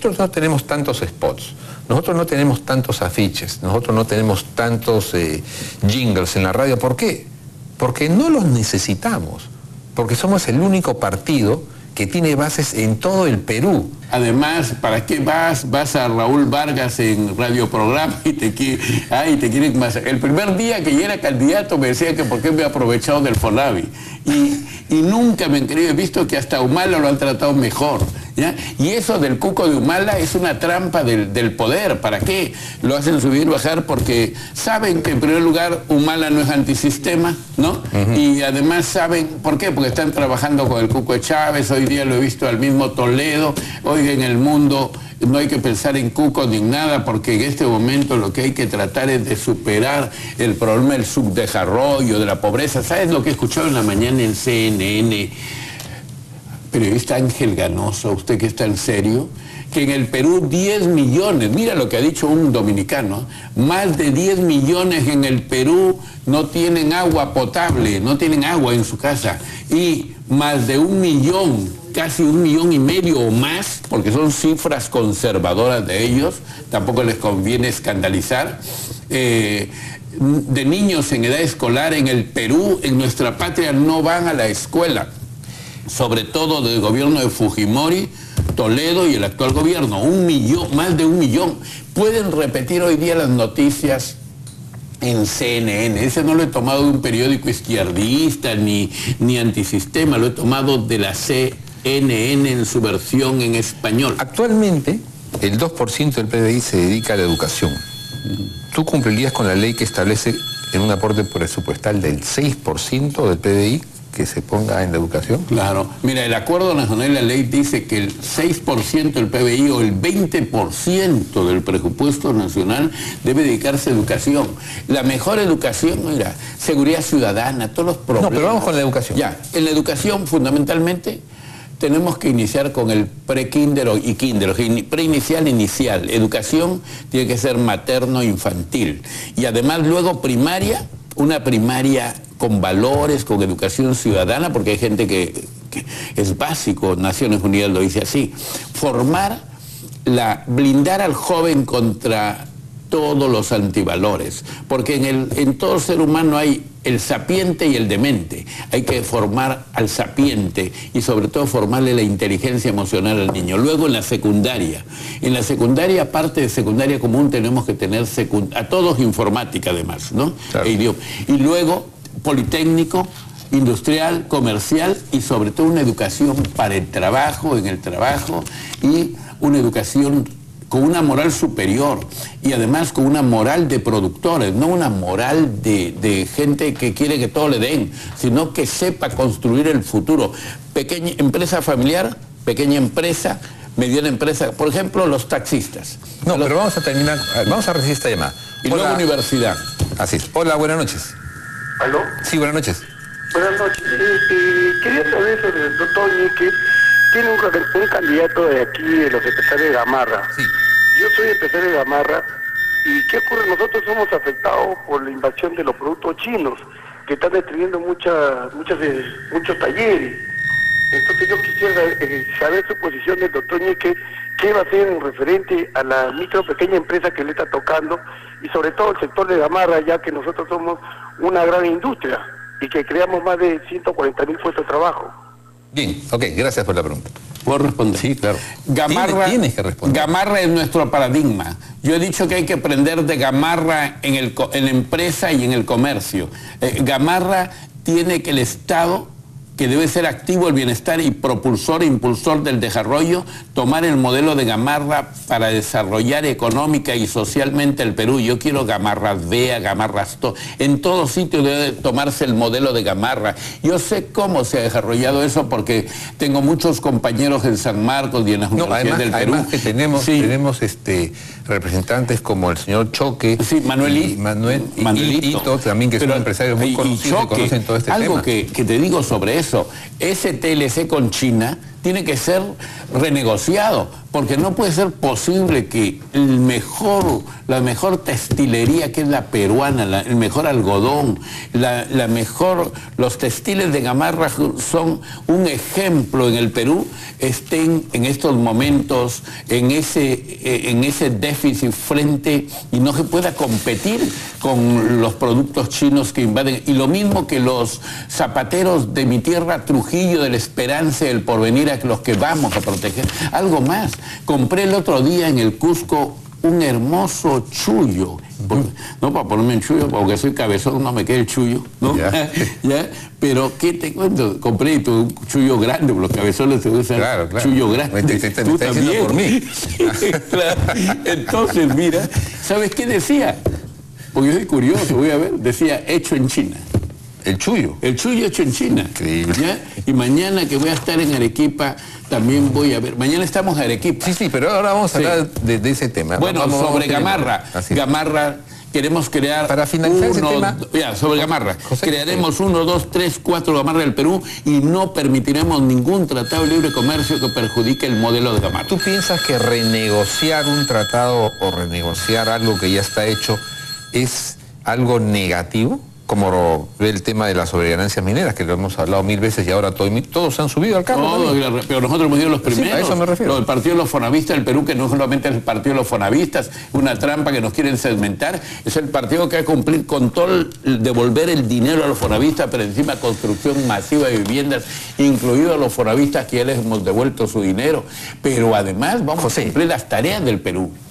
nosotros no tenemos tantos spots, nosotros no tenemos tantos afiches, nosotros no tenemos tantos jingles en la radio. ¿Por qué? Porque no los necesitamos, porque somos el único partido que tiene bases en todo el Perú. Además, ¿para qué vas a Raúl Vargas en Radio Programa y te quieren más? El primer día que yo era candidato me decía que por qué me he aprovechado del Fonavi. Y nunca me han querido, he visto que hasta Humala lo han tratado mejor, ¿ya? Y eso del cuco de Humala es una trampa del poder. ¿Para qué? Lo hacen subir y bajar porque saben que en primer lugar Humala no es antisistema, ¿no? Y además saben, ¿por qué? Porque están trabajando con el Cuco de Chávez, hoy día lo he visto al mismo Toledo, hoy en el mundo no hay que pensar en cuco ni en nada, porque en este momento lo que hay que tratar es de superar el problema del subdesarrollo, de la pobreza. ¿Sabes lo que he escuchado en la mañana en CNN? Periodista Ángel Ganoso, usted que está en serio, que en el Perú 10 millones, mira lo que ha dicho un dominicano, más de 10 millones en el Perú no tienen agua potable, no tienen agua en su casa, y más de 1 millón, casi 1,5 millones o más, porque son cifras conservadoras de ellos, tampoco les conviene escandalizar, de niños en edad escolar en el Perú, en nuestra patria, no van a la escuela, sobre todo del gobierno de Fujimori, Toledo y el actual gobierno. 1 millón, más de 1 millón. Pueden repetir hoy día las noticias en CNN. Ese no lo he tomado de un periódico izquierdista ni antisistema, lo he tomado de la CNN en su versión en español. Actualmente, el 2% del PBI se dedica a la educación. ¿Tú cumplirías con la ley que establece en un aporte presupuestal del 6% del PBI que se ponga en la educación? Claro. Mira, el Acuerdo Nacional de la Ley dice que el 6% del PBI o el 20% del presupuesto nacional debe dedicarse a educación. La mejor educación, mira, seguridad ciudadana, todos los problemas. No, pero vamos con la educación. Ya, en la educación fundamentalmente tenemos que iniciar con el pre-kinder y kinder, pre-inicial, inicial. Educación tiene que ser materno-infantil. Y además luego primaria, una primaria con valores, con educación ciudadana, porque hay gente que es básico, Naciones Unidas lo dice así. Blindar al joven contra todos los antivalores, porque en todo ser humano hay el sapiente y el demente. Hay que formar al sapiente y sobre todo formarle la inteligencia emocional al niño. Luego en la secundaria, aparte de secundaria común, tenemos que tener a todos informática además, ¿no? Claro. Y luego politécnico, industrial, comercial y sobre todo una educación para el trabajo, en el trabajo, y una educación con una moral superior y además con una moral de productores, no una moral de gente que quiere que todo le den, sino que sepa construir el futuro. Pequeña empresa familiar, pequeña empresa, mediana empresa, por ejemplo, los taxistas. No, pero vamos a terminar, vamos a recibir esta llamada. Y luego universidad. Así es. Hola, buenas noches. ¿Aló? Sí, buenas noches. Buenas noches. Quería saber sobre el doctor que tiene un candidato de aquí, de los empresarios de Gamarra. Sí. Yo soy empresario de Gamarra. ¿Y qué ocurre? Nosotros somos afectados por la invasión de los productos chinos, que están destruyendo muchos talleres. Entonces yo quisiera saber su posición del doctor Ñeque, qué va a hacer en referente a la micro pequeña empresa que le está tocando, y sobre todo el sector de Gamarra, ya que nosotros somos una gran industria y que creamos más de 140.000 puestos de trabajo. Bien, ok, gracias por la pregunta. ¿Puedo responder? Sí, claro. Tienes que responder. Gamarra es nuestro paradigma. Yo he dicho que hay que aprender de Gamarra en la empresa y en el comercio. Gamarra tiene que el Estado, que debe ser activo el bienestar y propulsor e impulsor del desarrollo, tomar el modelo de Gamarra para desarrollar económica y socialmente el Perú. Yo quiero Gamarras Vea, Gamarras en todos sitios debe tomarse el modelo de Gamarra. Yo sé cómo se ha desarrollado eso porque tengo muchos compañeros en San Marcos y en las universidades del Perú. Además que tenemos representantes como el señor Choque, sí, Manuelito también, que son empresarios muy conocidos que conocen todo este algo tema. Que te digo sobre eso, ese TLC con China tiene que ser renegociado, porque no puede ser posible que la mejor textilería, que es la peruana, el mejor algodón, los textiles de Gamarra son un ejemplo en el Perú, estén en estos momentos en ese déficit frente y no se pueda competir con los productos chinos que invaden. Y lo mismo que los zapateros de mi tierra, Trujillo, de la Esperanza y del Porvenir, a los que vamos a proteger. Algo más, compré el otro día en el Cusco un hermoso chullo, no para ponerme en chullo, porque soy cabezón, no me queda el chullo, ¿no? ¿Ya? Pero ¿qué te cuento? Compré un chullo grande, porque los cabezones se usan chullo grande. Tú también. Por mí. Claro. Entonces, mira, ¿sabes qué decía? Porque yo soy curioso, voy a ver, decía hecho en China. El chullo. El chullo hecho en China. Increíble. ¿Ya? Y mañana que voy a estar en Arequipa, también voy a ver. Mañana estamos en Arequipa. Sí, pero ahora vamos a hablar de ese tema. Bueno, sobre Gamarra. Gamarra, queremos crear... Para finalizar ese tema... sobre Gamarra. José, crearemos 1, 2, 3, 4 Gamarra del Perú y no permitiremos ningún tratado de libre comercio que perjudique el modelo de Gamarra. ¿Tú piensas que renegociar un tratado o renegociar algo que ya está hecho es algo negativo? Como el tema de las sobreganancias mineras, que lo hemos hablado 1000 veces y ahora todos se han subido al carro. Pero nosotros hemos sido los primeros. Sí, a eso me refiero. El partido de los fonavistas del Perú, que no solamente es el partido de los fonavistas, una trampa que nos quieren segmentar, es el partido que va a cumplir con todo devolver el dinero a los fonavistas, pero encima construcción masiva de viviendas, incluidos a los fonavistas que ya les hemos devuelto su dinero. Pero además vamos a cumplir las tareas del Perú.